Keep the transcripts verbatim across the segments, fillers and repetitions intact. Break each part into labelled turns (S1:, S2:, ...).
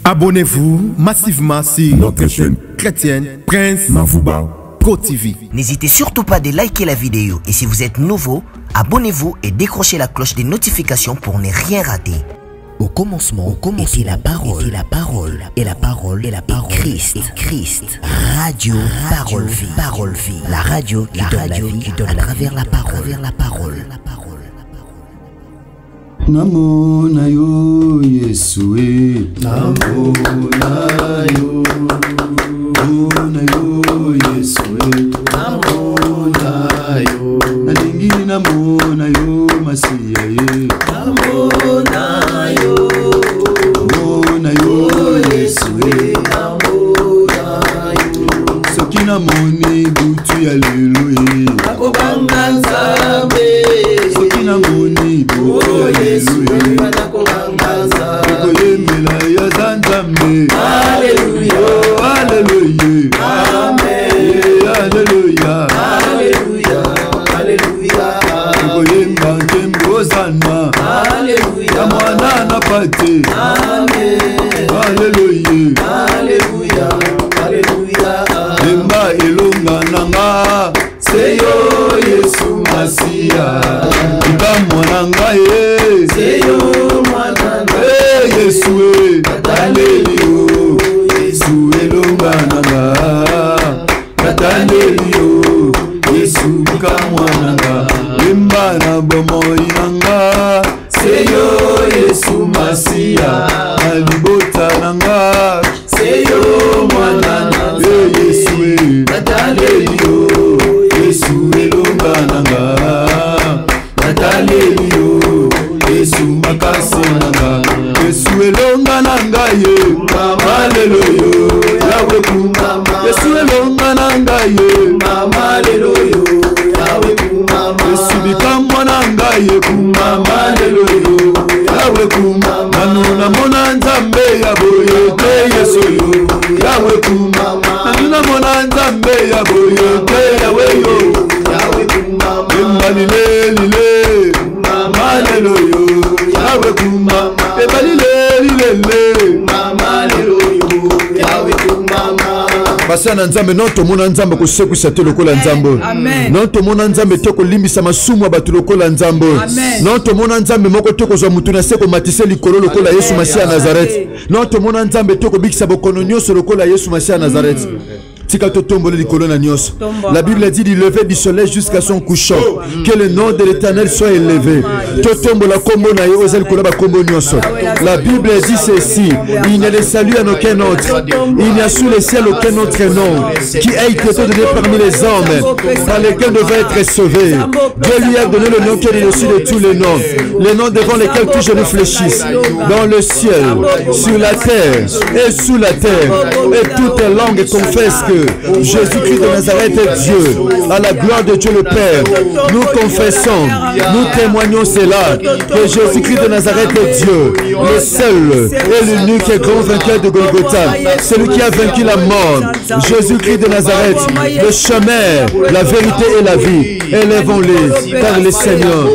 S1: Abonnez-vous massivement sur notre chaîne chrétienne Prince Mavouba Pro T V.
S2: N'hésitez surtout pas de liker la vidéo et si vous êtes nouveau, abonnez-vous et décrochez la cloche des notifications pour ne rien rater. Au commencement, au commencement était la parole, était la parole, et la parole, et la parole, Christ, et Christ. Radio, parole, vie, parole, vie. La radio, qui la donne radio, la vie, qui donne à travers la parole, à travers la parole, la parole.
S3: Namo na yo Yesue, Namo na yo, Namo na yo Yesue, Namo na yo, Nalingi namo na yo Masiya ye, Namo na yo, Namo na yo Yesue, Namo na yo, Soki namoni butu ya lelo ye, Nakobanga Nzambe, Soki namoni butu ya lelo ye, Nakobanga Nzambe, Koyemela ya Nzambe, Hallelujah, Hallelujah, Amen, Hallelujah, Hallelujah, Hallelujah, Koyemba nkembo sana, Hallelujah, mwana na pate, Amen, Hallelujah, Hallelujah, Hallelujah, Emba elonga nanga, Seyo Yesu Masiya, Ika mwananga ye, Seyo mwananga, Hey Yesu e, Katalelio, Yesu elonga nanga, Katalelio, Yesu ika mwananga, Emba na bomo inanga, Seyo Yesu Masiya, Alibota nanga, Seyo mwananga, Hey Yesu e, Katalelio, Yesu elonga nanga, Katalelio, Yesu makasi nanga, Yesu elonga nanga ye, Hallelujah, Yahweh kumama, Yesu elonga nanga ye, Hallelujah, Yahweh kumama, Yesu bikamwa nanga ye kumama, Hallelujah, Yahweh kumama, Nanuna mona Nzambe ya boye te Yesu yo, Yahweh kumama, Nanuna mona Nzambe ya boye te Yahweh yo, Yahweh kumama, Embalile lile, Hallelujah, Yahweh kumama, Embalile lile, Hallelujah, Yahweh kumama. Basa na Nzambe non to mona Nzambe ko seku sa te lokola Nzambe. Non to mona Nzambe te ko limbisa masumu abatu lokola Nzambe. Non to mona Nzambe moko te ko zwa mutu na se ko matise likolo lokola Yesu Masiya Nazareth. Non to mona Nzambe te ko bikisa bokono nyonso lokola Yesu Masiya Nazareth. La Bible dit du lever du soleil jusqu'à son couchant, que le nom de l'Éternel soit élevé. La Bible dit ceci: il n'y a de salut en aucun autre, il n'y a sous le ciel aucun autre nom qui ait été donné parmi les hommes par lesquels devait être sauvé. Dieu lui a donné le nom qui est au-dessus de tous les noms, les noms devant lesquels tous genoux fléchissent, dans le ciel, sur la terre et sous la terre, et toute langue confesse que Jésus-Christ de Nazareth est Dieu, à la gloire de Dieu le Père. Nous confessons, nous témoignons cela, que Jésus-Christ de Nazareth est Dieu, le seul et l'unique et grand vainqueur de Golgotha, celui qui a vaincu la mort. Jésus-Christ de Nazareth, le chemin, la vérité et la vie. Élèvons-les, car les Seigneurs.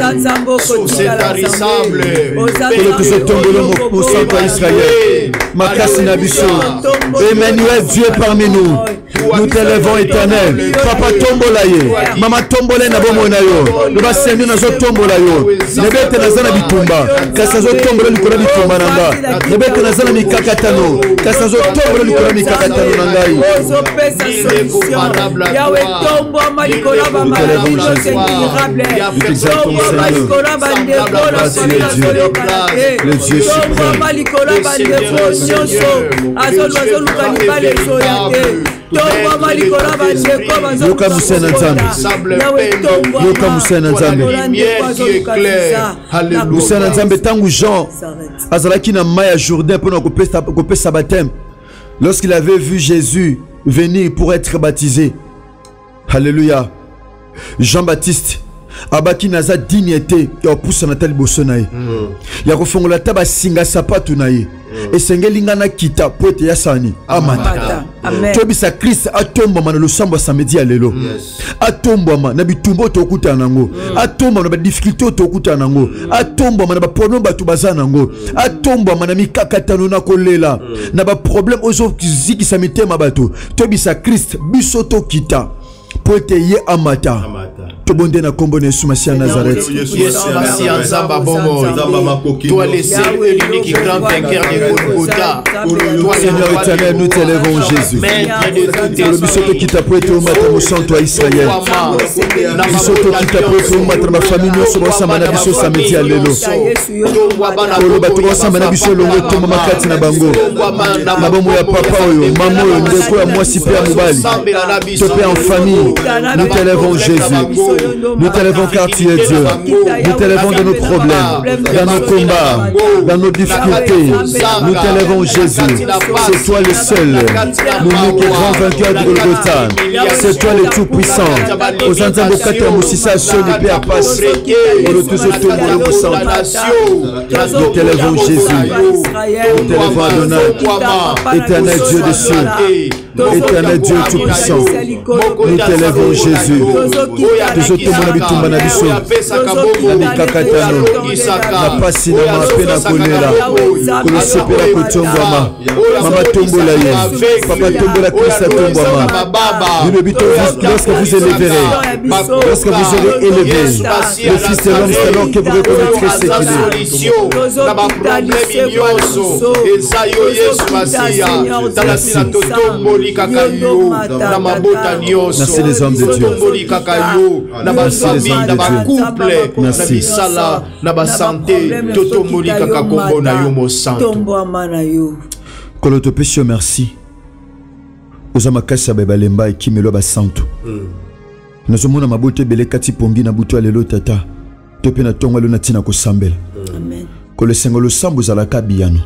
S3: Emmanuel, Dieu parmi nous. Nous t'élèvons éternel. Papa tombola ye. Mama tombola na bomona yo. Nous va seigneur na zo tombola yo. Nebete na zana bitumba. Kasa zo tombola likolo bitumba nanga. Nebete na zana mikakatano. Kasa zo tombola likolo mikakatano nangai.
S4: Ozo pesa solution. Yahweh tombo malikolo ba maladi incurable. Tombo malikolo ba ndeko na solo kalate.
S3: Le Dieu suprême.
S4: Tombo malikolo ba ndeko nyonso. Azolo azolo kanibale soyate.
S3: Yoka Musena Nzambe, Yoka Musena Nzambe, Musena Nzambe tangu Jean azalaki na mai ya Jourdain pour couper sa baptême. Lorsqu'il avait vu Jésus venir pour être baptisé, Alléluia, Jean-Baptiste abaki naza dignité ya poussa na tali bosonaye ya kofongola taba singa sapatu naye esengeli ngana kita poete ya sani amata tobisa Christ atombama na losambo samedi ya lelo atombama na bitumbo tokuta nango atombama na ba difficulté tokuta nango atombama na ba problème batu baza nango atombama na mikakatano na kolela na ba problème ozo ziki sa mitema bato tobisa Christ biso tokita pote ye amata tobonde na kombo na Yesu Nazareth.
S5: Toi le seul et l'unique grand vainqueur de Golgotha.
S3: Seigneur éternel, nous t'élèvons Jésus. Le bisoto qui t'a prêté au matin au sang toi Israël. Bisoto qui t'a prêté au matin ma famille nous sommes ensemble na biso samedi à lelo. Olo bato ensemble na biso longo to mama kati na bango. Na bomo ya papa oyo, maman oyo ndeko ya mwasi pe ya mobali. Topé en famille, nous t'élèvons Jésus. Nous t'élèvons car tu es Dieu. Nous t'élèvons dans nos problèmes, dans nos combats, dans nos difficultés. Nous t'élèvons Jésus. C'est toi le seul, l'unique grand vainqueur de Golgotha. C'est toi le tout-puissant. Aux entendants de quatre Moussissa, son épée à passer. Nous t'élèvons Jésus. Nous t'élèvons Adonai. Éternel Dieu des cieux. Éternel Dieu tout-puissant. Nous t'élèvons Jésus. Tozotomona na bitumba na biso na mikakatano na pasi na mape na kolela kolosepela kotongwama mama tombola ye papa tombola Christ tombwama nous le lorsque vous élèverez lorsque vous aurez élevé le fils de l'homme c'est alors que vous reconnaîtrez ce qu'il est. Merci les hommes de Dieu. Merci les hommes de Dieu. Merci. Kolotopesio merci. Ozama kasa balemba ekimelo ba santo. Nazomona mabote bele kati pongi na buto alelo tata. Tope na tonga lo na tina ko sambela. Amen. Kolo sengolo sambu za la kabiyano.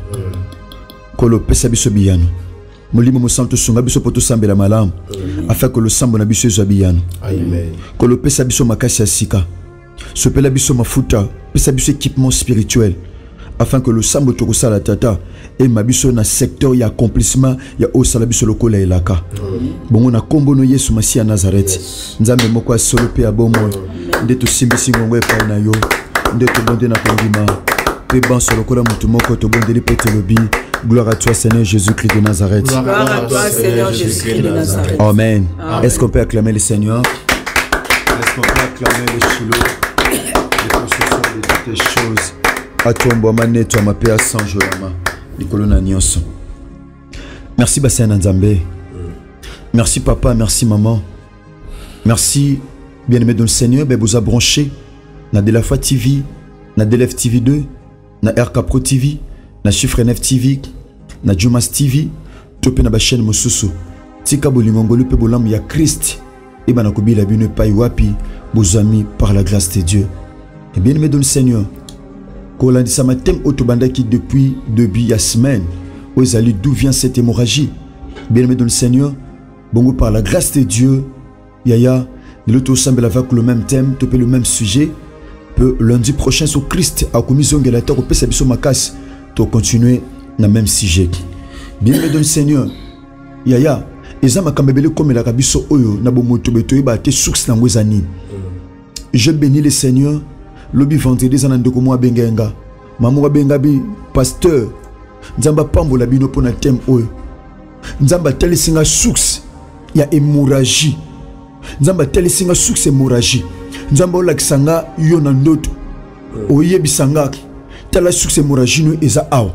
S3: Kolo pesa biso biyano. Molimo mo santo sunga biso poto sambela malamu. Afin que le sambo na biso zabiyano. Amen. Que le pesa biso makasi ya sika. So pela biso mafuta, pesa biso équipement spirituel. Afin que le sambo tokosa la tata et ma biso na secteur ya accomplissement ya osala biso lokola elaka. Bongo na kombo no Yesu Masia Nazareth. Nzambe moko asolo pe abomo. Nde to simbisi ngongwe pa na yo. Nde to bonde na kondima. Pe ban solo kola mutu moko to bonde li pete lobi. Gloire à toi, Seigneur Jésus-Christ de Nazareth.
S4: Gloire à toi, Seigneur Jésus-Christ de Nazareth.
S3: Amen. Amen. Est-ce qu'on peut acclamer le Seigneur? Est-ce qu'on peut acclamer le Chilo, le possesseur de toutes les choses? À toi, Mbouamane, toi, ma paix, sans Jolama, Nicolo Nanyos. Merci, Bassin Nzambe. Merci, papa. Merci, maman. Merci, bien-aimé dans le Seigneur. Ben, vous a branché dans De La Foi T V, dans D L F T V deux, dans R K Pro T V. Na Chiffre neuf T V, na Jumas T V, topé na ba chaîne mosusu. Tika bolingongolu pe bolam ya Christ. Et bana kobila bino pa wapi, vos amis par la grâce de Dieu. Et bien aimé dans le Seigneur. Kolandi sama thème otobanda qui depuis depuis ya semaine. Ozali d'où vient cette hémorragie? Bien aimé dans le Seigneur, bongo par la grâce de Dieu, yaya, l'autre semble avec le même thème, topé le même sujet. Peu lundi prochain sur Christ a commis zongela ta ko pesa biso makas. To continuer dans le même sujet. Bien aimé dans le Seigneur, yaya, ezama kambebele comme la kabiso oyo na bomoto beto iba te source na ngwezani. Je bénis le Seigneur. Lobi vendredi zanande ko mo bengenga. Mamu benga bi pasteur. Nzamba pambola bino pona thème oyo. Nzamba tele singa source ya hémorragie. Nzamba tele singa source hémorragie. Nzamba olakisanga yo na ndoto. Oyebisanga tala succès hémorragie eza awa.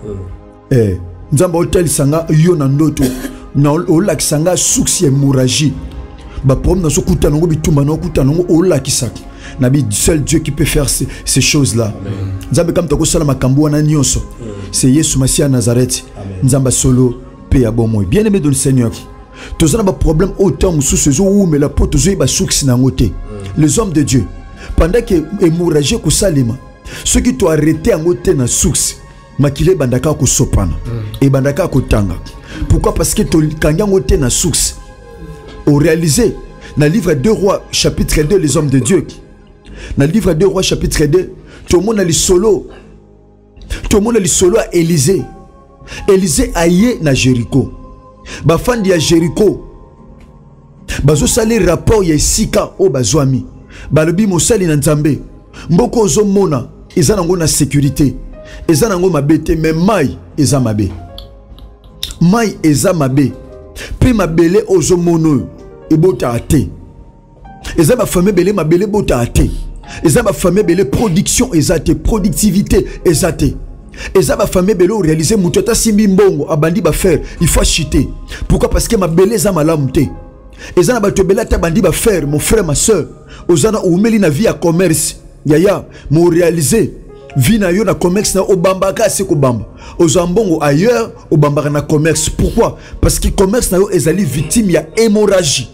S3: Eh, nzamba hotel sanga yo na ndoto na olakisanga succès hémorragie. Ba problème na so kuta nango bitumba na kuta nango olakisaka. Na bi seul Dieu qui peut faire ces, ces choses-là. Nzamba comme toko sala makambo wana nyonso. C'est Yesu Masia Nazareth. Nzamba solo pe abomo. Bien-aimé dans le Seigneur. Tozana ba problème autant mususu zo ou mais la poto zo ba succès na ngote. Les hommes de Dieu pendant que hémorragie ko salima. Ceux qui t'ont arrêté en côté na source, makile bandaka ko sopana et bandaka ko tanga. Pourquoi? Parce que tu kanga côté na source. Au réalisé dans le livre deux Rois chapitre deux les hommes de Dieu. Dans le livre deux Rois chapitre deux, tout le monde a le solo. Tout le monde a le solo à Élisée. Élisée aillé na Jéricho. bafandi ya Jericho bazo sali rapport ya esika o bazwami balobi mosali na nzambe mboko ozo mona eza nango na sécurité eza nango mabe te mais mai eza mabe mai eza mabe pe mabele ozo mono ebota ate eza ba famille belé mabele bota ate eza ba famille belé production eza te productivité eza te eza ba famille belé réaliser mutata simbi mbongo abandi ba faire il faut acheter pourquoi parce que mabele eza malamu te eza na bato belé ta bandi ba faire mon frère ma soeur ozana oumeli na vie à commerce yaya mo réaliser vie na yo na commerce na obamba ka se ko bamba ozambongo ailleurs obamba na commerce pourquoi parce que commerce na yo ezali victime ya hémorragie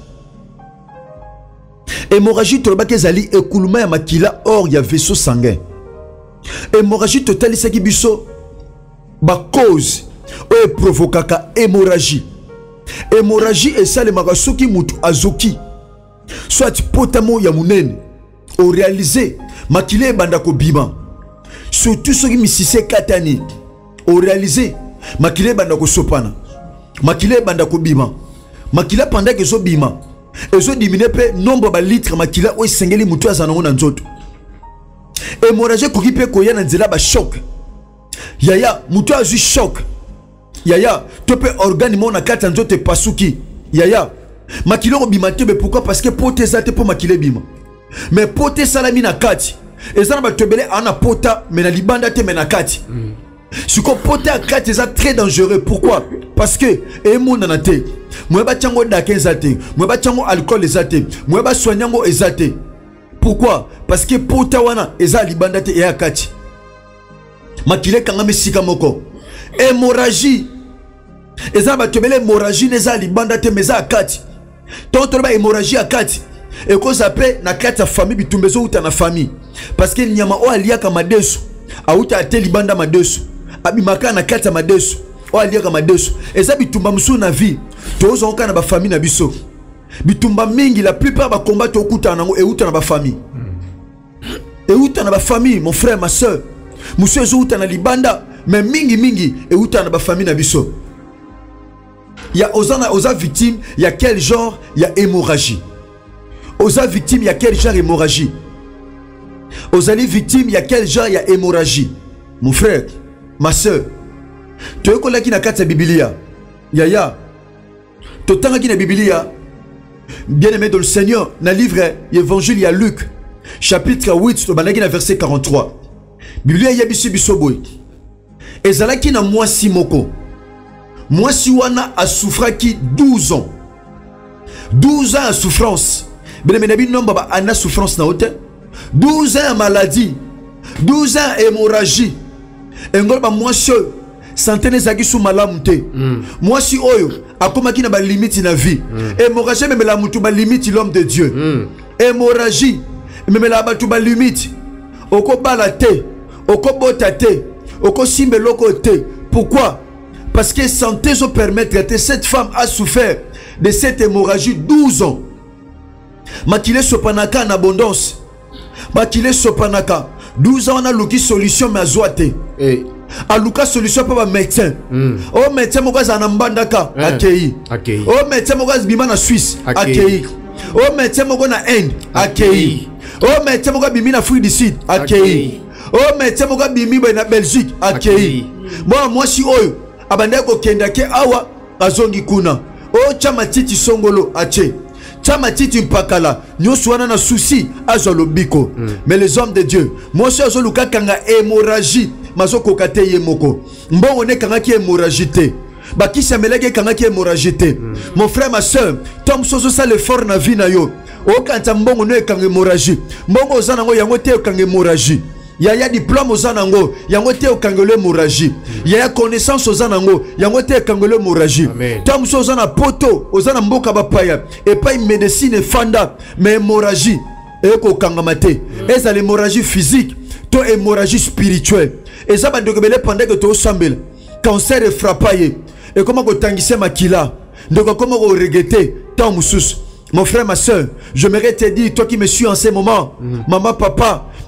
S3: hémorragie tolobaki ezali écoulement ya makila or ya vaisseau sanguin hémorragie totali saki biso ba cause o provokaka hémorragie hémorragie esalemaka soki mutu azoki soit potamo ya munene o réaliser makila ebanda kobima surtout soki misise katani o réaliser makila ebanda kosopana makila ebanda kobima makila pendant que zo bima ezo diminuer pe nombre ba litre makila o sengeli mutu azanango na nzoto hémorragie koki pe koya na nzela ba choc yaya mutu azui choc yaya to pe organe mo na kata nzoto pasuki yaya makila ko bima te be pourquoi parce que pote zate po makila bima mais pote salami na kati ezana ba tobele ana pota mais na libanda te mais na kati mm. Si ko pote a kati eza très dangereux pourquoi parce que e monde na te mweba chango dake ezate mweba chango alcool ezate mweba soignango ezate pourquoi parce que pota wana eza libanda te e akati makile kanga mesika moko hémorragie eza ba tobele hémorragie neza libanda te meza akati tonto ba hémorragie akati et cause après na kati ya famille bitumbezo uta na famille parce que nyama o aliaka madesu auta ate libanda madesu abimaka na kati ya madesu o aliaka madesu eza bitumba musu na vie tozo onka na ba famille na biso bitumba mingi la plupart ba combat to kuta nango e uta na ba famille e uta na ba famille mon frère ma soeur musu ezo uta na libanda mais mingi mingi e uta na ba famille na biso ya ozana oza victime ya quel genre ya hémorragie oza victime ya quel genre hémorragie ozali victime ya quel genre ya hémorragie mon frère ma soeur tu es collé qui na kati ya Biblia yaya totanga qui na Biblia bien aimé dans le Seigneur na livre évangile ya Luc chapitre huit to banaki na verset quarante-trois Biblia ya biso biso boy ezalaki na mwasi moko mwasi wana a souffraki douze ans douze ans à souffrance bien aimé na bi nomba ba ana souffrance na hote douze ans maladie douze ans hémorragie engol ba mwasi santé zaki sous malamu te mwasi oyo akomaki na ba limite na vie hémorragie même la mutu ba limite l'homme de Dieu hémorragie même la ba tu ba limite oko bala te oko bota te oko simbe loko te pourquoi parce que santé zo permettre que cette femme a souffert de cette hémorragie douze ans makile sopanaka en abondance makile sopanaka douze ans on a luki solution mais azoate eh aluka solution pa ba médecin mm. O médecin moko za na mbandaka eh. Akei akei o médecin moko za bima na Suisse akei o médecin moko na Inde akei o médecin moko bimi na Afrique du Sud akei o médecin moko bimi na Belgique akei bon moi si oyo abanda ko kenda ke awa azongi kuna o chama titi songolo ache chama titi mpakala nyoso wana na souci azolo biko mm. Mais les hommes de Dieu moi si azolo kanga hémorragie mazoko kate yemoko mbongo ne kanga ki hémorragie te bakisa meleke kanga ki hémorragie te mm. Mon frère ma soeur tom soso ça l'effort na vie na yo o kanta mbongo ne kanga hémorragie mbongo ozana ngo yango te kanga hémorragie ya ya diplôme ozana ngo yango te kanga hémorragie ya ya connaissance ozana ngo yango te kanga hémorragie tom soso ozana poto ozana mboka bapaya et pas médecine fanda mais hémorragie e ko kanga mate eza l'hémorragie physique to hémorragie spirituelle et ça va devenir pendant que tu sambel cancer est frappé et comment que tangise makila donc comment on regretter tant musus mon frère ma soeur je m'aimerais te dire toi qui me suis en ce moment mm. Maman papa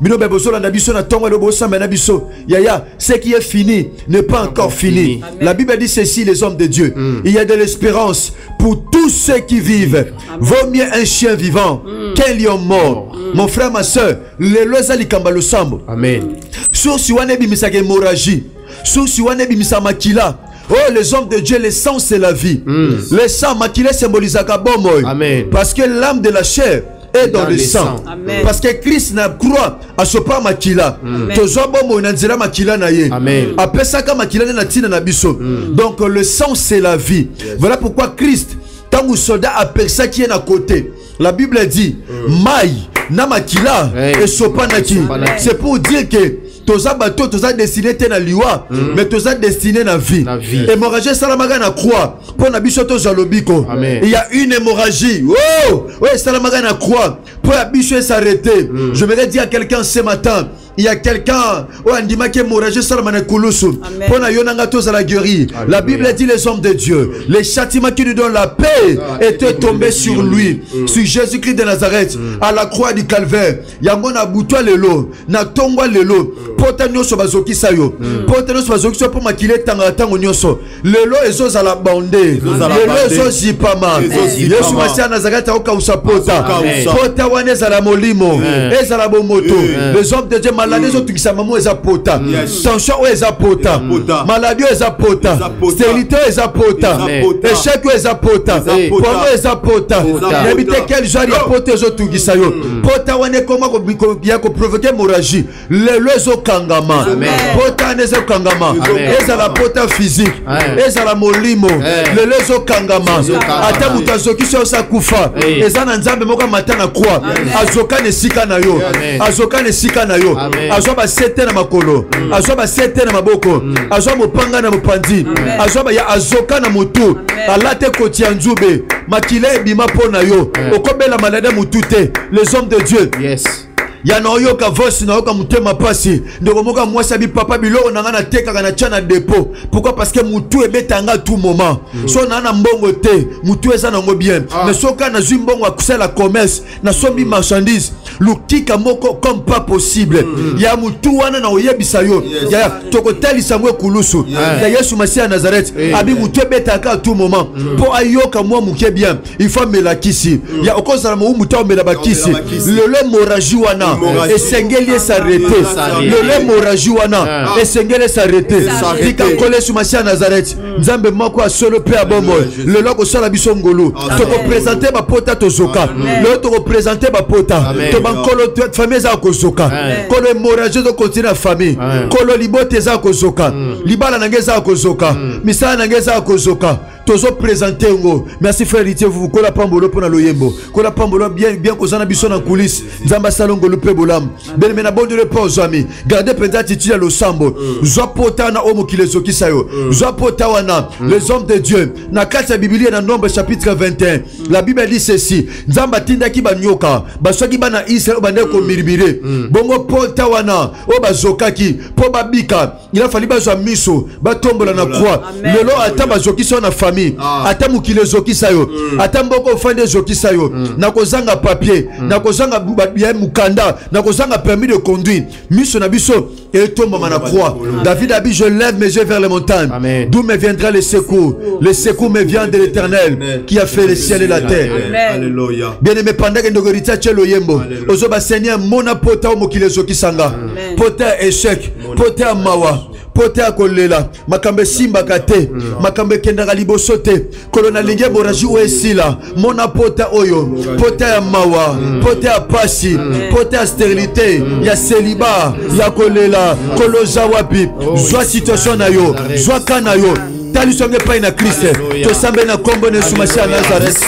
S3: Bino bebozo la biso na tongo le bossa mena biso. Yaya, ce qui est fini n'est pas encore fini. Amen. La Bible dit ceci, les hommes de Dieu. Mm. Il y a de l'espérance pour tous ceux qui vivent. Amen. Vaut mieux un chien vivant mm. qu'un lion mort. Mm. Mon frère, ma soeur, le loza likamba lo sambo. Amen. Sur si wane bimisa hémorragie. Sur si wane bimisa makila. Oh, les hommes de Dieu, le sang c'est la vie. Mm. Le sang makila symbolise kabomoy. Amen. Parce que l'âme de la chair est dans, dans le sang. Amen. Parce que Christ n'a croit à ce pas makila. Tozobomo nanzela makila na ye. Amen. Après ça ka makila na tina na biso. Donc le sang c'est la vie. Yes. Voilà pourquoi Christ tant que soldat a personne qui est à côté. La Bible dit maï na makila et sopa naki. C'est pour dire que toza bato toza destiné te na liwa mm. mais toza destiné na vie. Hémorragie salamaga na croix pour na biso toza lobiko. Il y a une hémorragie. Oh, ouais salamaga na croix pour la biso s'arrêter. Mm. Je voudrais dire à quelqu'un ce matin, il y a quelqu'un oh andima qui hémorragie salamana kulusu pour na yonanga toza la guérir. La Bible dit les hommes de Dieu, les châtiments qui nous donnent la paix ah, étaient tombés sur lui, mm. sur Jésus-Christ de Nazareth, mm. à la croix du calvaire. Yango na butwa lelo, na tongwa lelo. Pota nyoso bazoki sayo pota nyoso bazoki so pour makile tanga tango nyoso lelo ezo za la bande lelo ezo zipama Yesu Masia Nazareth oka usapota pota wane za la molimo eza la bomoto les hommes de Dieu maladie zo tukisa mamo eza pota tension eza pota maladie eza pota stérilité eza pota échec eza pota pomo eza pota n'habite quel genre ya pota ezo tukisa yo pota wane koma ko ya ko provoquer hémorragie lelo ezo kangama pota neze kangama eza la pota physique eza la molimo le lezo kangama ata muta zoki so sa kufa eza na nzambe moko matana kwa azoka ne sika na yo azoka ne sika na yo azo ba sete na makolo azo ba sete na maboko azo mopanga na mopandi azo ba ya azoka na mutu alate koti ya nzube makile bima pona yo okobela malade mutu te. Les hommes de Dieu, yes. Yana oyoka voice na oyoka mutema pasi ndeko moka mwasi abi papa biloko nanga na teka kana chana dépôt. Pourquoi? Parce que mutu ebetanga tout moment. Mm. So na na mbongo te mutu eza nango bien. Ah. Mais soka na zui mbongo akusala la commerce na sombi marchandise lukika moko comme pas possible. Mm. Ya mutu wana na oyebisa yo. Yes. Ya toko tali sangwe kulusu. Yes. Ya Yesu Masia Nazareth. Yes. Abi mutu ebetaka tout moment. Mm. Po ayoka mwa muke bien. Il faut melakisi. Mm. Ya okozala mu mutu omela bakisi. Le hémorragie wana et sengeli s'arrêter. Le hémorragie wana et sengeli s'arrêter. Dika kole su Masia Nazareth. Nzambe moko solo pe abomo. Le loko sala biso ngolo. To représenter ba pota to zoka. Le to représenter ba pota. To ban kolo famille za ko zoka. Kolo hémorragie to continue famille. Kolo libote za ko zoka. Libala nangeza ko zoka. Misala nangeza ko zoka. Tozo présenter ngo. Merci frère Ritier vous kola pambolo pona loyembo. Kola pambolo bien bien ko zana biso na coulisse. Nzamba salongo le pe bolam. Ben mena bon de repos ami. Gardez peut-être titula lo sambo. Zo pota na omo kilezo kisayo. Zo pota wana les hommes de Dieu. Na kati ya Biblia na Nombre chapitre vingt et un. La Bible dit ceci. Nzamba tinda ki banyoka. Basoki bana Israël bande ko miribire. Bongo pota wana o bazokaki po babika. Il a fallu bazwa miso ba tombola na croix. Lelo ata bazoki so na famille. Ata mukile zoki sayo ata mboko fande zoki sayo na kozanga papier na kozanga bien mukanda na kozanga permis de conduire miso na biso et tombe na croix. David a dit je lève mes yeux vers les montagnes d'où me viendra le secours. Le secours me vient de l'Éternel qui a fait le ciel et la terre. Alléluia. Bien aimé pendant que nous gritons chelo yembo ozo ba Seigneur mona pota o mukile zoki sanga pota échec pota mawa pota kolela makambe simba kate makambe kendaka liboso te kolona linge boraji o esila mona pota oyo pota ya mawa pota ya pasi pota ya stérilité ya célibat ya kolela koloza wapi zwa situation na yo zwa kana yo tali songe pa ina Christ to sambe na kombo ne su Masia Nazareth.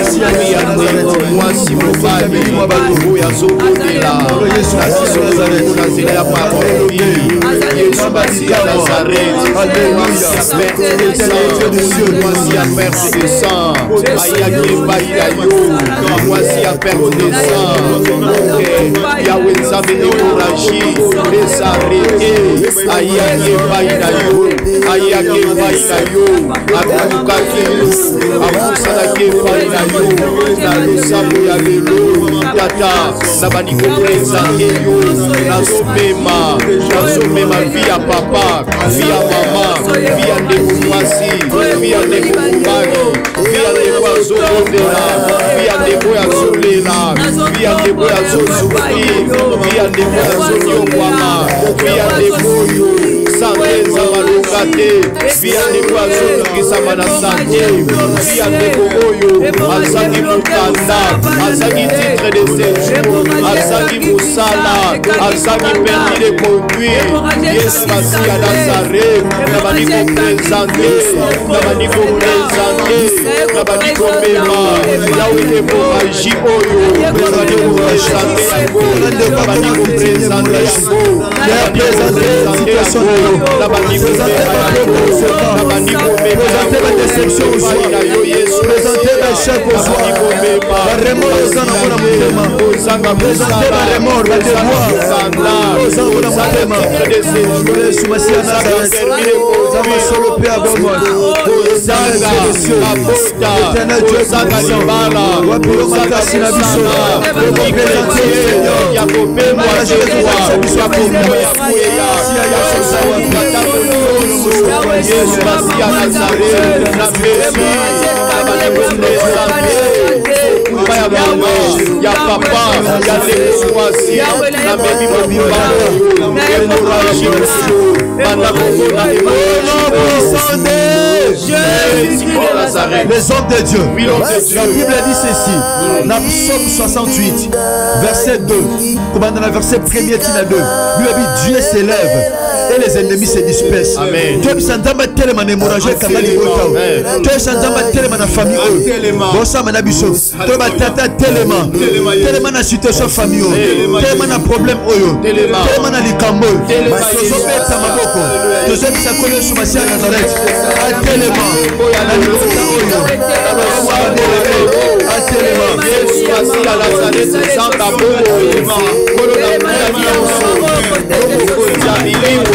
S5: mwasi mobali oyo azokotela na biso na nzela ya parole yesu masiya nazareth mwasi ya perte de sang ayaki epai na yo mwasi ya perte de sang yawe nzambe ekoraji ezarete ayaki epai na yo ayaki epai na yo akomukaki abusanaki epai na yo na losambo ya lelo tata na bandiko présente yo nazomema nazomema vi ya papa vi ya mama vi ya ndeko mwasi vi ya ndeko mobali vi ya ndeko azobondela vi ya ndeko azolela vi ya ndeko azozufri vi ya ndeko azonyokwama vi ya ndeko oyo santé ezala longa te vi ya ndeko azolongisama na santé vi ya ndeko oyo azangi mokanda azangi titre de séjour azangi mosala azangi permis de conduire yesu masi ya nazareth na bandi koprésente na bandi koprésente na bandi komema yawe hémorragie oyo na bandi koprésente yango na bandi koprésente yango na bandi koprésente yango na bandi komema yango na bandi komema yango na yo yesu
S3: présentez l'échec aux soirs la remords aux âmes pour la montema présentez la remords la devoir aux âmes pour la montema Yesu Masiya Nazareth Zama solo pe abomo Zanga Éternel Dieu puissant Wapiro makasi na biso Pour présenter Seigneur Yakopema Jésus Yakopema
S5: Yesu Masiya Nazareth na mbesi ya mama, ya papa, ya ndeko mwasi na bebi mobimba hémorragie banda kobona
S3: les hommes de Dieu. La Bible dit ceci dans Psaume soixante-huit verset deux comme dans le verset premier tina deux lui dit Dieu s'élève et les ennemis se dispersent.
S5: Amen.
S3: Tu es santama tellement hémorragie kabali botao. Tu es santama tellement na famille eux. Bossa mana biso. Tu es tata tellement tellement na situation famille eux. Tellement na problème oyo. Tellement na likambo. Tozo beta maboko. Tozo bisa kole suma sia Nazareth. Tellement na likambo oyo. Tellement
S5: Yesu Masiya Nazareth sanga bongo. Kolo na mwana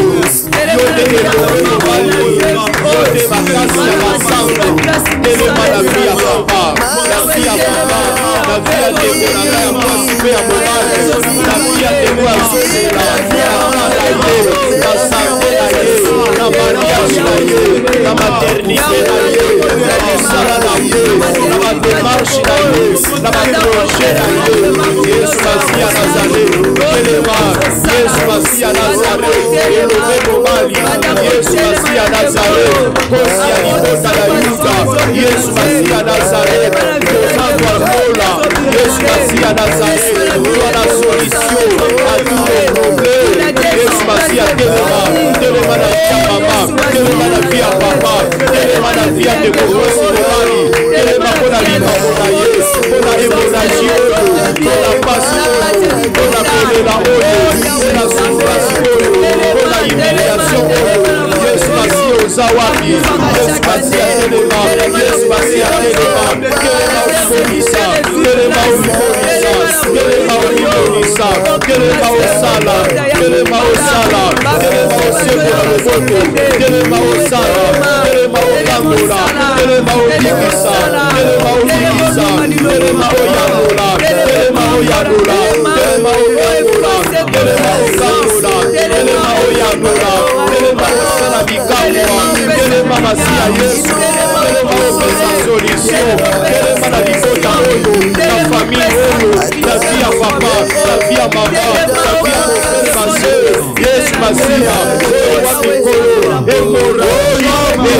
S5: Yesu Masiya Nazareth, kosi ya libota na yuda. Yesu Masiya Nazareth, kozangwa mola. Yesu Masiya Nazareth, wana solution à tous les problèmes. Yesu Masiya telema, telema na via mama, telema na via papa, telema na via de kokosi mobali, telema kona liba kona Yesu, kona hémorragie oyo, kona pasi oyo, kona kolela oyo, kona souffrance oyo, kona humiliation oyo. Yesu Masiya ozawapi, Yesu Masiya telema, Yesu Masiya telema, telema ulimonisa, telema ulimonisa, telema ulimonisa, telema osala, telema osala, telema osepela loboto, telema osala, telema okangola, telema obikisa, telema obikisa, telema oyangola, telema oyangola, telema oyangola, telema okangola, telema oyangola, telema osala bikamwa, telema Masiya Yesu, telema opesa solution, telema na libota oyo, na famille oyo, na vie ya papa, na vie ya mama, na vie ya mofere maseur, Yesu Masiya, oyo wapikolo, hémorragie,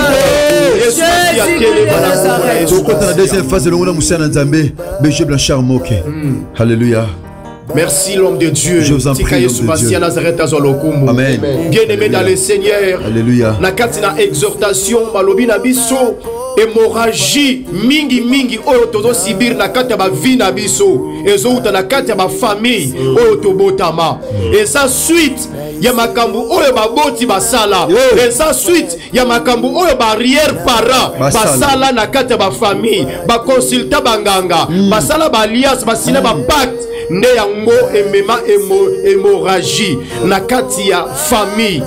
S5: Yesu Masiya telema na kuna Yesu.
S3: Tokota na deuxième phase de l'ongona Moussa Nzambe, Béché Blanchard Moke. Alléluia.
S5: Merci l'homme de Dieu.
S3: Je vous en prie, l'homme de Dieu. Amen.
S5: Bien-aimé dans le Seigneur.
S3: Alléluia.
S5: Na kati na exhortation balobi na biso hémorragie mingi mingi oyo tozo sibir na kati ya ba vie na biso ezouta na kati ya ba famille oyo tobotama et ça suite ya makambu oyo baboti basala et ça suite ya makambu oyo ba arrière parent basala na kati ya ba famille ba consulta banganga basala ba alliance basina ba pacte nde yango emema hémorragie na kati ya famille.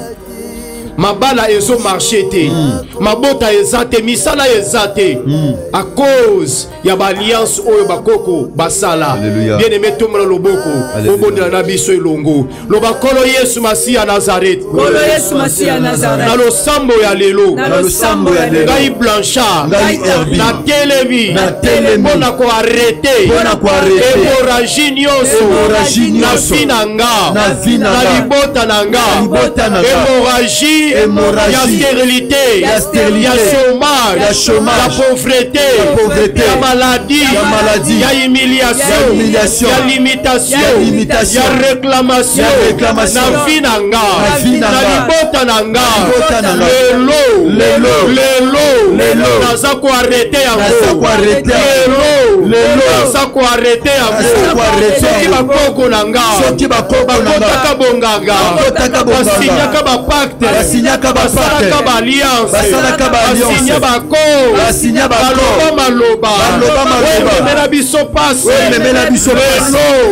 S5: Mabala ezo marché te mm. Mabota ezate misala ezate mm. À cause ya ba alliance oyo bakoko basala bien aimé tomla loboko obondela na biso elongo loba kolo Yesu Masia Nazareth
S4: kolo Yesu Masia Nazareth
S5: na lo sambo ya lelo
S4: na lo sambo ya lelo
S5: ngai Blanchard
S3: ngai Herbi
S5: na televi
S3: na televi
S5: mona ko arrêter
S3: mona ko arrêter
S5: hémorragie nyonso
S3: hémorragie
S5: na
S3: nyonso
S5: finanga
S3: na finanga
S5: na libota nanga
S3: libota nanga
S5: hémorragie
S3: hémorragie,
S5: la stérilité,
S3: la stérilité,
S5: la chômage,
S3: la chômage,
S5: la pauvreté,
S3: la pauvreté,
S5: la maladie,
S3: la maladie,
S5: la humiliation,
S3: la humiliation,
S5: la limitation,
S3: la limitation,
S5: la réclamation,
S3: la réclamation,
S5: la finanga,
S3: la finanga,
S5: la libota nanga,
S3: libota nanga,
S5: lelo,
S3: lelo,
S5: lelo,
S3: lelo,
S5: naza ko arrêter yango,
S3: naza ko arrêter
S5: lelo,
S3: lelo,
S5: naza ko arrêter yango,
S3: naza ko arrêter
S5: soki bakoko nanga,
S3: soki bakoko nanga,
S5: bakotaka bonganga,
S3: bakotaka bonganga,
S5: basinyaka ba pacte,
S3: basinyaka ba pacte,
S5: basalaka ba alliance,
S3: basalaka ba alliance,
S5: basinya bako,
S3: basinya bako,
S5: baloba maloba,
S3: baloba maloba,
S5: memela biso pasi,
S3: memela biso pasi,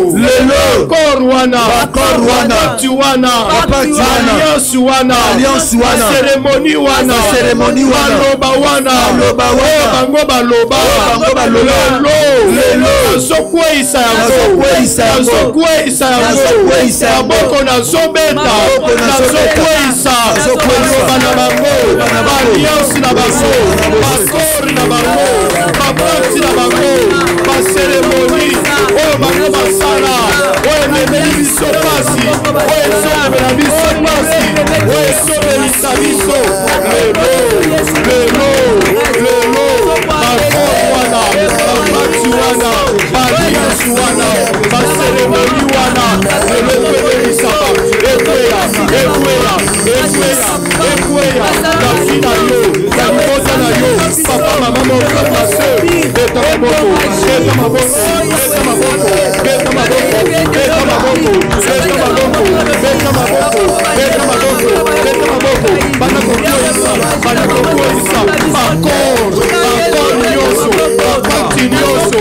S3: lelo,
S5: bakor wana,
S3: bakor wana,
S5: bakti wana,
S3: bakti wana,
S5: alliance wana,
S3: alliance wana,
S5: cérémonie wana,
S3: cérémonie wana,
S5: baloba wana,
S3: baloba wana,
S5: bango baloba,
S3: bango baloba,
S5: lelo,
S3: lelo,
S5: nazokweyisa yango,
S3: nazokweyisa yango,
S5: nazokweyisa yango,
S3: nazokweyisa yango,
S5: maboko nazobeta, nazokweyisa, nazokweyisa na bango, alliance na bango, bakor na bango, bapakti na bango, baceremonie oyo bango basala oyo ememeli biso pasi oyo ezomemela biso pasi oyo ezomelisa biso lelo lelo lelo bakor wana bapakti wana baalliance wana baceremoni wana lelo ekoemelisaka ekweya ekweya ekweya ekweya na vi na yo na libota na yo papa mama mofrere ma sœur beta maboko beta maboko beta maboko beta maboko beta maboko beta maboko beta maboko beta maboko beta maboko bana kokoisa bana kokoisa bakor bakor nyonso bakati nyonso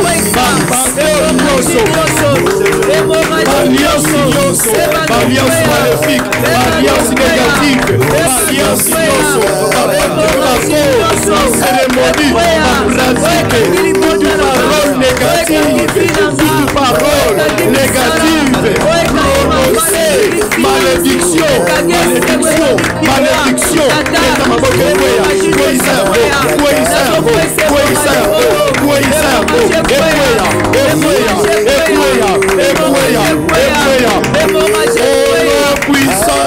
S5: bakor nyonso alliance nyonso alliance maléfique alliance négative alliance nyonso bakor cérémonie pratique toute parole négative toute parole négative prononcée malédiction malédiction malédiction leta maboko ekweya kweyisa yango kweyisa yango kweyisa yango kweyisa yango ekweya ekweya ekweya ekweya ekweya au puissant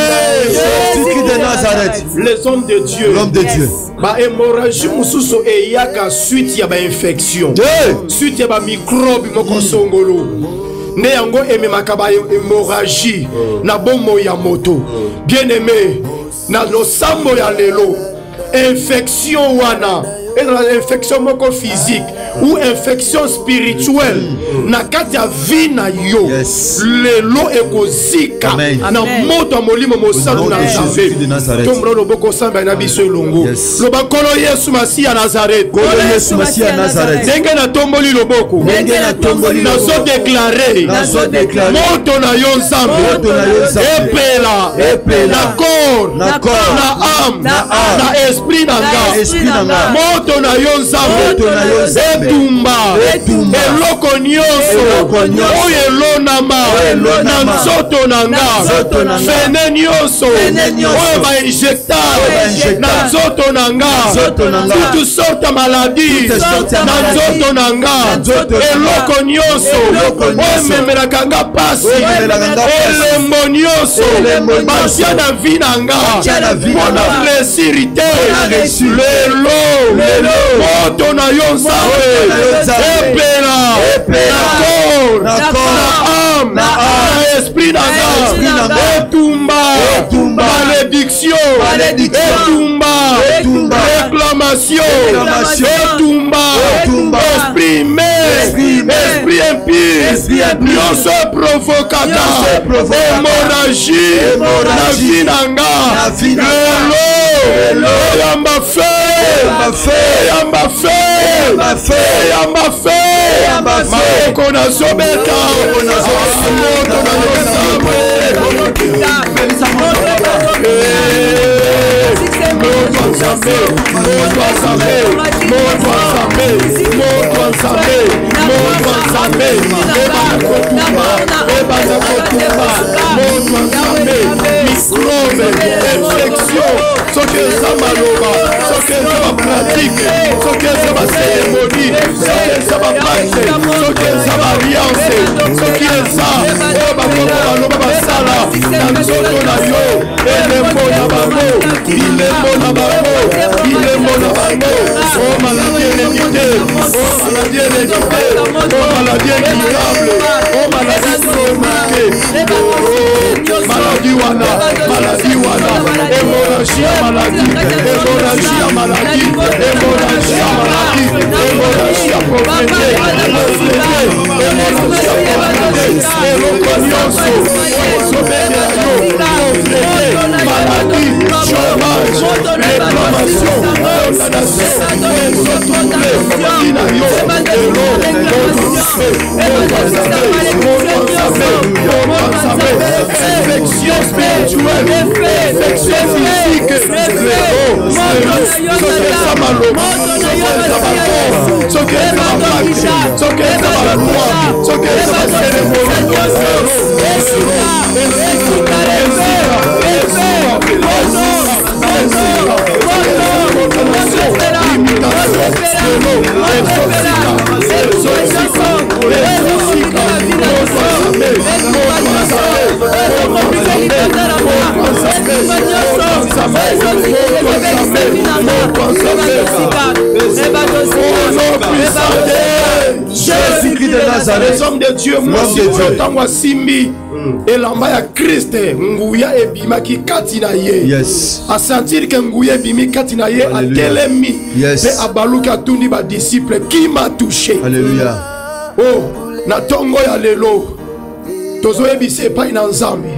S5: de
S3: Nazareth,
S5: les hommes de Dieu,
S3: l'homme de Dieu.
S5: Ba hémorragie mususu eyaka suite ya ba infection, suite ya ba microbe moko songolo. Ne yango ememaka ba hémorragie na bomo ya moto. Bien aimé, na losambo ya lelo, infection wana, et dans l'infection moko physique ou infection spirituelle na kati ya vie na yo lelo ekozika na moto ya molimo mosantu na Nzambe tombolo loboko samba na biso elongo loba kolo Yesu Masia Nazareth
S3: kolo Yesu Masia Nazareth
S5: ndenge na tomboli loboko
S3: ndenge na tomboli loboko
S5: nazo déclarer
S3: nazo déclarer
S5: moto na yo Nzambe
S3: moto na yo Nzambe
S5: epela
S3: epela
S5: na corps
S3: na corps
S5: na âme na esprit na nga
S3: esprit na nga
S5: moto na yo Nzambe
S3: moto na yo Nzambe
S5: etumba
S3: etumba
S5: eloko nyonso oyo elonama na nzoto na nga fene nyonso oyo bainjectare na nzoto na nga toute sorte ya maladi na nzoto na nga eloko nyonso oyo ememelaka nga pasi elembo nyonso batia na vi na nga mpona resirite lelo moto na yo Nzambe epela na corps na âme na esprit na nga etumba malédiction etumba réclamation réclamation, Etumba, exprimé, esprit impie, nyonso provocateur, hémorragie, na vie nanga, lelo, yamba fe, yamba fe, yamba fe, maoko na zobeta, moto na oh maladie hérédité, oh maladie hérédité, oh maladie incurable, oh maladie chronique, oh maladie wana, maladie wana, hémorragie à maladie, hémorragie à maladie, hémorragie à maladie, hémorragie à pauvreté, hémorragie à pauvreté, éloquence, maladie, chômage, réclamation, infection spirituelle, infection physique, Jésus-Christ de Nazareth, l'homme de Dieu, moi si vous simbi et l'amba ya Christ nguya ebimaki kati na ye. Yes. A sentir que nguya ebimi kati na ye a telemi. Yes. Pe abaluka tundi ba disciple qui m'a touché. Alléluia. Oh, na tongo ya lelo. Tozo ebise pa ina nzambe.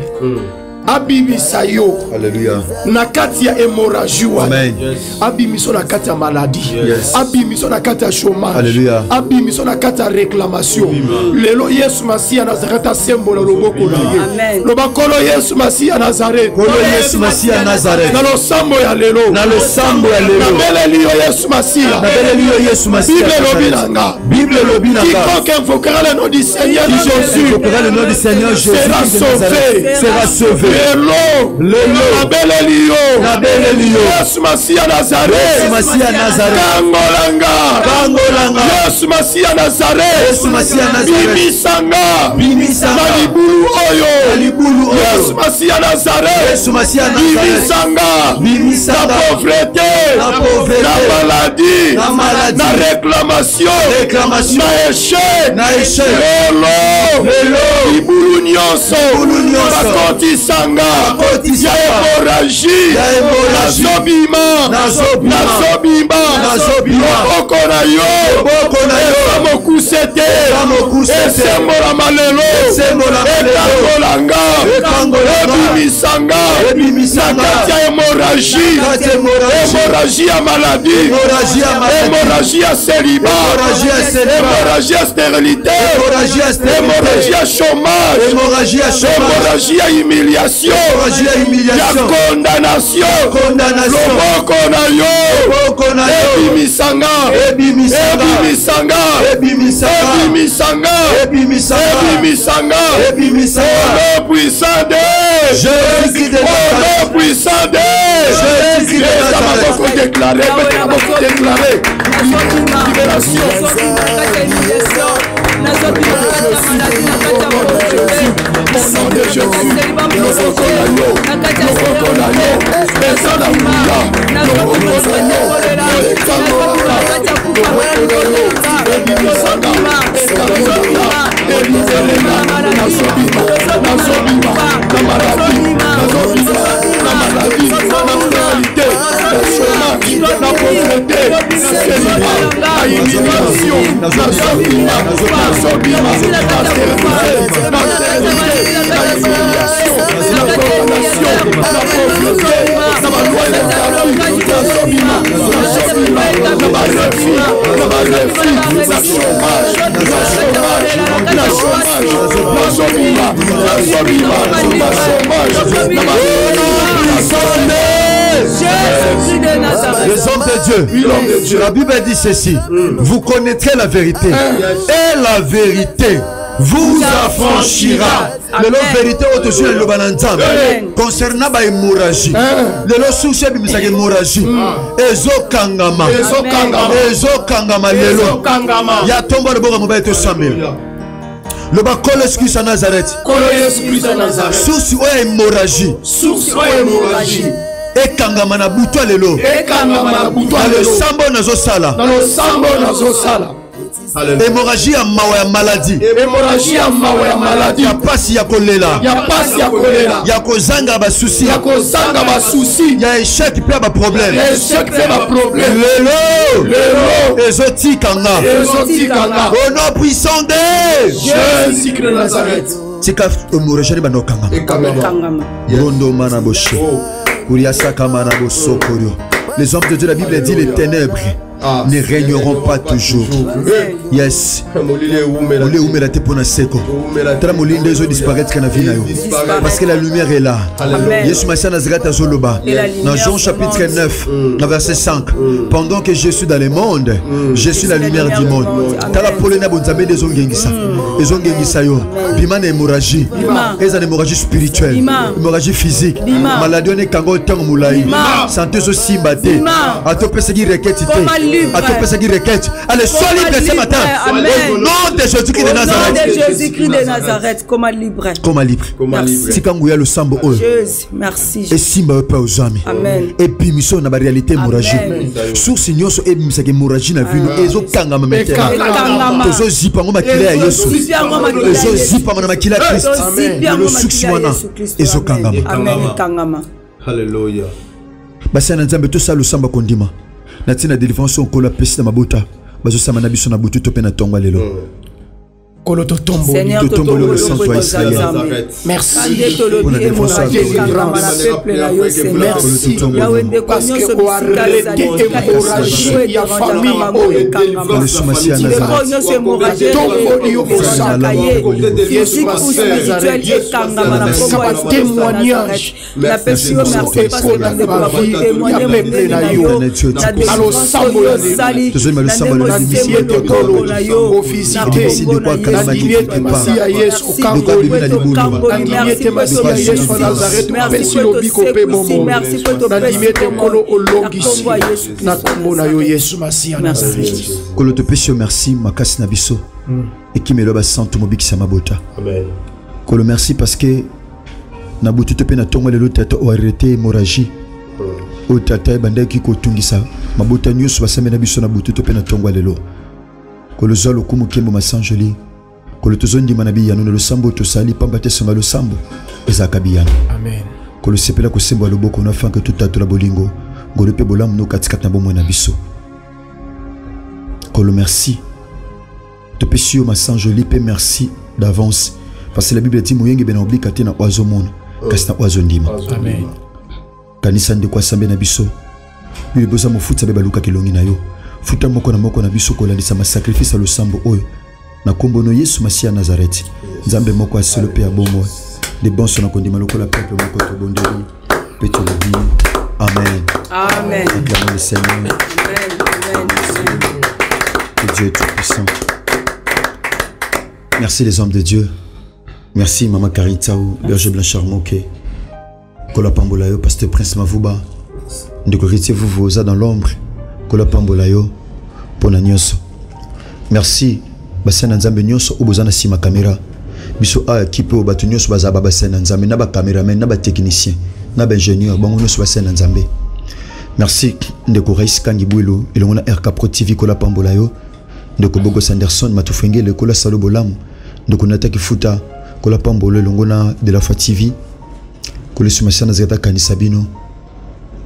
S5: Abimisa yo. Alléluia. Na kati ya hémorragie. Amen. Abimiso na kati ya maladie. Yes. Abimiso na kati ya chômage. Alléluia. Abimiso na kati ya réclamation. Lelo Yesu Masia Nazareth a symbole loboko na ye. Amen. Lobakolo Yesu Masia Nazareth. Kolo Yesu Masia Nazareth. Na lo sambo ya lelo. Na lo sambo ya lelo. Na bele liyo Yesu Masia. Na bele liyo Yesu Masia. Bible lobinanga. Bible lobinanga. Quiconque invoquera le nom du Seigneur Jésus. Invoquera le nom du Seigneur Jésus. Sera sauvé. Sera sauvé. Lelo, lelo, na bele liyo, na bele liyo. Yesu Masia Nazareth, Yesu Masia Nazareth. Kangolanga, kangolanga. Yesu Masia Nazareth, Yesu Masia Nazareth. Bimisanga, bimisanga. Na libulu oyo, na libulu oyo. Yesu Masia Nazareth, Yesu Masia Nazareth. Bimisanga, bimisanga. Na pauvreté, na pauvreté. Na maladie, na maladie. Na réclamation, réclamation. Na échec, na échec. Lelo, lelo. Libulu nyonso, libulu nyonso. Bakotisa ya hémorragie, nazobima, nazobima, loboko na yo, eza mokuse te, esembola malelo, ekangolanga, ebimisanga, na kati ya hémorragie, hémorragie ya maladie, hémorragie ya célibat, hémorragie ya stérilité, hémorragie ya chômage, hémorragie ya humiliation, ya condamnation, loboko na yo, ebimisanga, ebimisanga, ebimisanga, ebimisanga, au nom puissant de Jésus, au nom puissant de Jésus, ça m'a beaucoup déclaré, ça m'a beaucoup déclaré, libération. Au nom de Jésus, la pauvreté,
S1: Les hommes de Dieu, la Bible dit ceci, vous connaîtrez la vérité et la vérité vous affranchira. La vérité au-dessus de l'Obananzam concernant l'hémorragie. Le souci de l'hémorragie. Ezo kangama. Ezo kangama lelo. Ya tomba le bon mobile de Samuel. Le bas col excuse à Nazareth. Source ou hémorragie. Source ou hémorragie. Et kangama na buto lelo. Et kangama na buto lelo. Le sambo nazo sala. Dans le sambo nazo sala. Hémorragie à mawa maladie. Hémorragie à mawa maladie. Ya pasi ya kolela. Ya pasi ya kolela. Ya kozanga ba souci. Ya kozanga ba souci. Ya échec pe ba problème. Ya échec pe ba problème. Lelo. Lelo. Ezoti kanga. Ezoti kanga. Au nom puissant de Jésus de Nazareth. Tika hémorragie ba no kanga. E kanga. Rondo manaboshe. Kuriasa kamana bosokorio. Les hommes de Dieu, la Bible dit les ténèbres ah, ne régneront pas toujours. Yes. Parce que la lumière est là. Yesu Massia Nazareth Azoloba. Dans Jean chapitre neuf, dans verset cinq. Pendant que je suis dans le monde, je suis la lumière du monde. Tala polena bonzabe des ongengisa. Les ongengisa yo. Bimane hémorragie. Les hémorragie spirituelle. Hémorragie physique. Maladie on est kango tang moulai. Santé so simbate. Atopé ce qui requête. Atopé ce qui requête. Allez, sois libre ce matin. Au nom de Jésus-Christ de Nazareth. Au nom de Jésus-Christ de Nazareth. Comment libre. Comment libre. Si quand vous y a le sambo. Merci. Et simba pas aux amis. Amen. Et puis mission na ba réalité hémorragie. Source nyonso et misa hémorragie na vu nous ezo kanga ma metela. Ezo zipa ngoma kila ya Yesu. Ezo zipa ngoma kila Christ. Le succès wana ezo kanga. Amen kanga. Hallelujah. Basi na nzambe to sa lo samba kondima. Na tina délivrance on kola pesi na mabota. Bazo sama na biso na butu to pe na tongwa lelo. Kolo to tombo to tombo le sang soit Israël. Merci pour la défense merci parce que au arrêté hémorragie ya famille le somasia Nazareth tombo dio osakaye Yesu spirituel et kangama na kombo témoignage la personne merci parce que dans le témoigner peuple na yo na alo sambo ya sali tozema le sambo la mission de kolo na yo officialité Nadiete Masia Yesu Okambo Nadiete Masia Yesu Nazareth Pesi lobiko pe momo Nadiete Kolo Olongisi na kombo na yo Yesu Masia Nazareth Kolo te pesi merci makasi na biso et qui me loba santo mobikisa mabota amen Kolo merci parce que na butu te pe na tongo lelo tata o arrêté hémorragie o tata bandaki ko tungisa mabota nyusu basame na biso na butu te pe na tongo lelo Kolo zalo kumu kembo masanjoli Kolo tozondi manabi yano le sambo to sali pambate songa le sambo ezakabiyano amen Kolo sepela ko sembo le boko na fanke tout la bolingo ngolo pe bolam no katikata na bomo na biso Kolo merci te pesio masanjoli pe merci d'avance parce que la Bible dit moyenge bena oblika te na oiseau monde kasna oiseau ndima amen kanisa ndi kwa sambe na biso bi boza mo futsa be baluka kilongi na yo futa moko na moko na biso ko landisa ma sacrifice le sambo oyo na kombono Yesu Masia Nazareth nzambe moko aselo pe abomo de bonso na kondima lokola peuple moko to bondeli peto le amen amen acclamons le Seigneur amen amen que Dieu est tout puissant. Merci les hommes de Dieu, merci maman Karitaou berger Blanchard Moké kola pambolayo pasteur Prince Mavuba ndeko ritier vous vous dans l'ombre kola pambolayo pona nyoso merci basena nzambe nyonso obozana sima caméra biso a équipe o batu nyonso bazaba basena nzambe na ba cameraman na ba technicien na ba ingénieur bango nyonso basena nzambe merci ndeko Reis Kangibwelo elongona R K Pro T V kola pambola yo ndeko Bogo Sanderson matufengele kola salo bolamu ndeko Nataki Futa kola pambolo elongona de la Fa T V kola sumasana zeta kanisa bino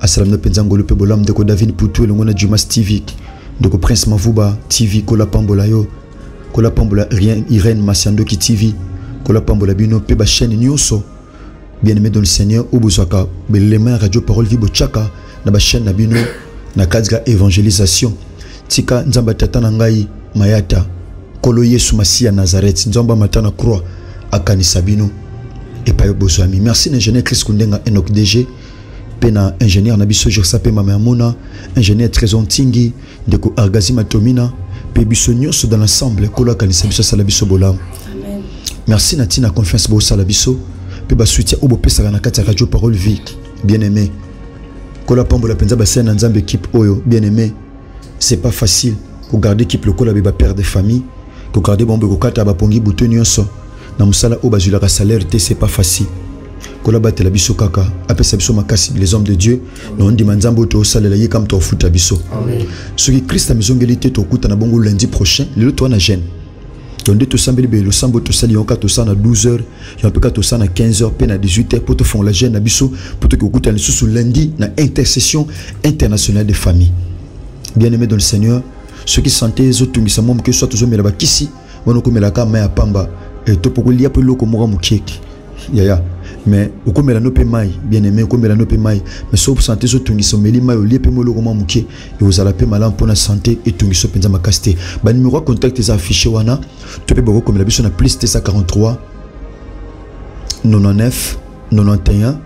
S1: Asalam no penzango lupe bolam de ko David Poutou longona Jumas T V de ko Prince Mavuba T V ko la pambola yo ko la pambola rien Irène Masiandoki T V ko la pambola bino pe ba chaîne nyonso bien-aimé dans le Seigneur obozaka belema radio parole vibo chaka na ba chaîne na bino na kadra évangélisation tika nzamba tata na ngai mayata kolo Yesu Masia Nazareth nzamba matana croix akanisa bino et pa yo bozami. Merci l'ingénieur Chris Kundenga Enoch D G pena ingénieur na biso Jersa pe mama Amona ingénieur Trésor Tingi ndeko Argazi Matomina pe biso nyonso dans l'ensemble kolo akanisa biso sala biso bolam. Amen. Merci Natina confiance bo sala biso pe ba soutien obo pesa na kati radio parole vie bien-aimé kolo pambo la penza ba scène nzambe équipe oyo bien-aimé c'est pas facile ko garder équipe le kolo ba père de famille ko garder bombe ko kata ba pongi buto nyonso na musala o bazula ka salaire te c'est pas facile kola batela biso kaka apesa biso makasi les hommes de Dieu na ndi manzambo to salela ye kam to futa biso amen ce qui Christ a mizongeli te to kuta na bongo lundi prochain le to na jeune donc tout sambeli be le sambo to sali on ka to sana douze heures ya pe ka to sana quinze heures pe na dix-huit heures pour te font la jeune na biso pour te kuta na sous lundi na intercession internationale des familles bien-aimés dans le Seigneur ceux qui sentaient les autres misa mom que soit toujours mela bakisi wono ko mela ka ma pamba et to poko lia pe loko mora mukeki ya ya mais au comme la nope mai bien-aimé au comme la nope mai mais sauf santé so tungiso meli mai au lia pe loko mora muke et vous allez pe malam pour la santé et tungiso penza makaste ba numéro contact est affiché wana to pe boko comme la biso na plus T quarante-trois quatre-vingt-neuf quatre-vingt-onze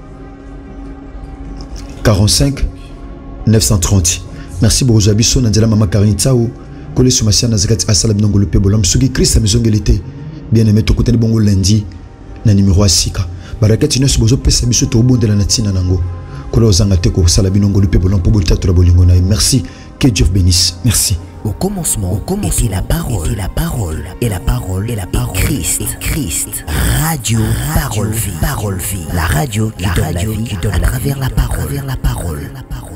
S1: quarante-cinq neuf cent trente. Merci beaucoup Zabiso Nandela Mama Karinitao Kole Sumasia Nazaret Asala Binongo le Pebolam Sugi Christ a maison gelete bien-aimé to côté bongo lundi na numéro asika barakati nesu bozo pesa biso to bondela na tina nango Kole ozanga teko sala binongo le Pebolam pour bolta to la bolingo na merci que Dieu bénisse merci.
S2: Au commencement, au commencement était la parole, était la parole, et la parole, et la parole, et Christ, et Christ. Radio, parole, vie, parole, vie. La radio, qui la donne radio, la vie, qui donne à travers la parole, la parole, la parole.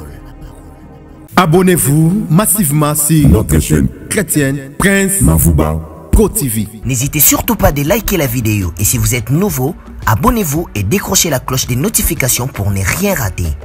S6: Abonnez-vous massivement sur notre chaîne chrétienne Prince Mavuba Pro T V.
S2: N'hésitez surtout pas de liker la vidéo et si vous êtes nouveau, abonnez-vous et décrochez la cloche des notifications pour ne rien rater.